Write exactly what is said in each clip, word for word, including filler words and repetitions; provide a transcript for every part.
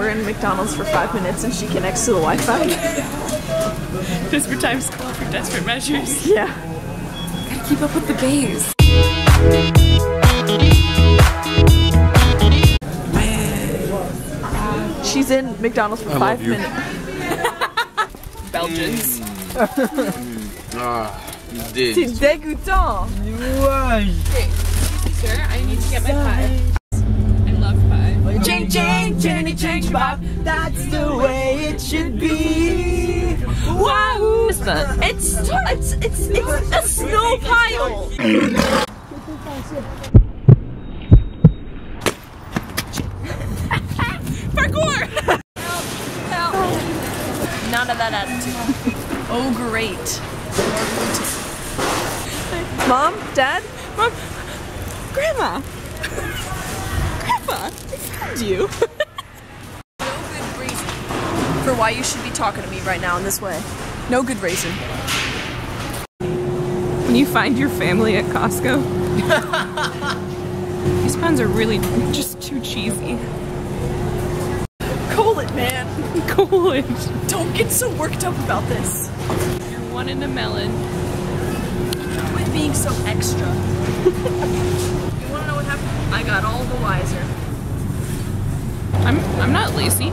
we're in McDonald's for five minutes and she connects to the Wi-Fi. Desperate times call for desperate measures. Yeah. Gotta keep up with the bays. She's in McDonald's for I five love you. minutes. Belgians. Ah, C'est did. dégoûtant. Okay, sir, I need to get my pie. I love pie. Ching ching, ching ching bop. That's the way it should be. Wow! It's it's it's it's a snow pile. Parkour! Help. None of that attitude. Oh, great. Mom, Dad, Mom, Grandma. Grandpa, I found you. no good reason for why you should be talking to me right now in this way. No good reason. When you find your family at Costco, these puns are really just too cheesy. Cool it, man. Cool it. Don't get so worked up about this. You're one in a melon. Quit being so extra. You wanna know what happened? I got all the wiser. I'm I'm not lazy.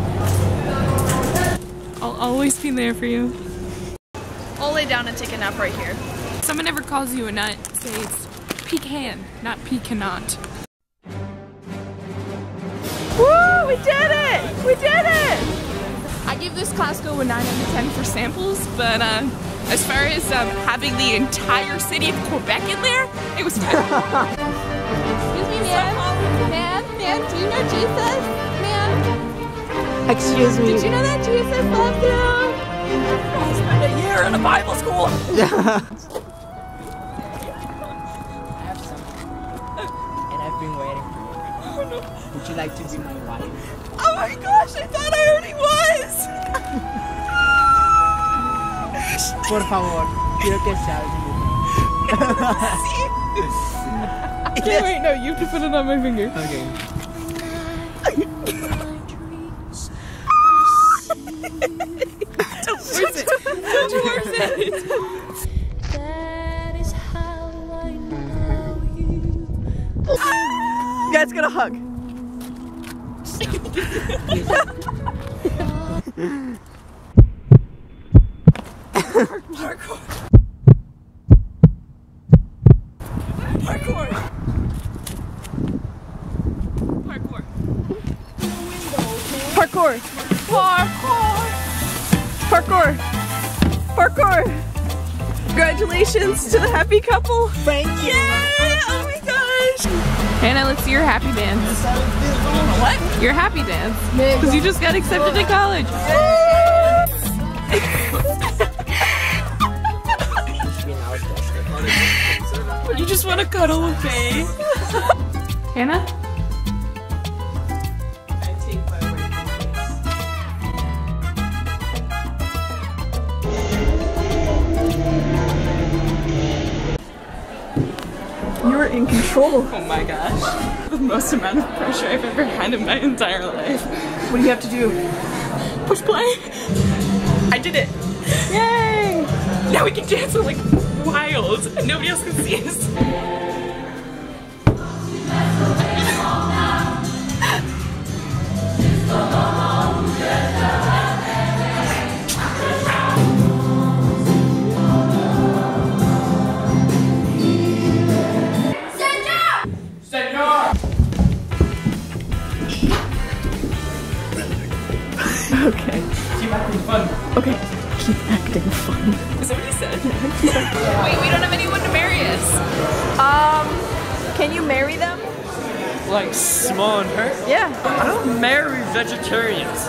I'll always be there for you. I'll lay down and take a nap right here. If someone ever calls you a nut, say it's pecan, not pecanot. Woo! We did it! We did it! I give this Costco a nine out of ten for samples, but uh, as far as um, having the entire city of Quebec in there, it was fun. Excuse me, man. Man, man, do you know Jesus? Man, Excuse me. did you know that Jesus loves you? I spent a year in a Bible school. And I've been waiting for you. Oh, no. Would you like to be my wife? Oh my gosh, I thought I already was! Por favor, quiero que seas mi Okay, wait, no, you have to put it on my finger. Okay. Don't force it! Don't force it! That is how I know you. You guys gotta hug. Parkour. Parkour. Parkour. Parkour. Parkour. Parkour. Parkour. Congratulations to the happy couple. Thank you. Yeah! Oh my gosh. Hannah, let's see your happy dance. What? Your happy dance. Because you just got accepted to college. You just want to cuddle with me. Hannah? You're in control. Oh my gosh. The most amount of pressure I've ever had in my entire life. What do you have to do? Push play. I did it. Yay! Now we can dance like wild and nobody else can see us. Okay. Keep acting fun. Okay. Keep acting fun. Is that what he said? Wait, we don't have anyone to marry us. Um, can you marry them? Like Simone her? Yeah. I don't marry vegetarians.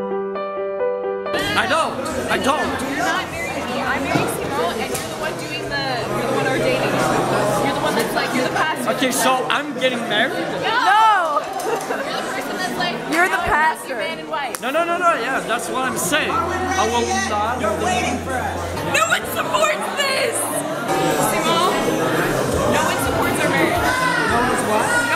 I don't. I don't. You're not marrying me. I'm marrying Simone, and you're the one doing the. You're the one ordaining. You're the one that's like. You're the pastor. Okay, so I'm getting married? No! You're the person that's like. You're the I want to be pastor. Man and wife. No, no, no, no. Yeah, that's what I'm saying. I will not. You're waiting for us. No one supports this. Simone. No one supports our marriage. No one's what? No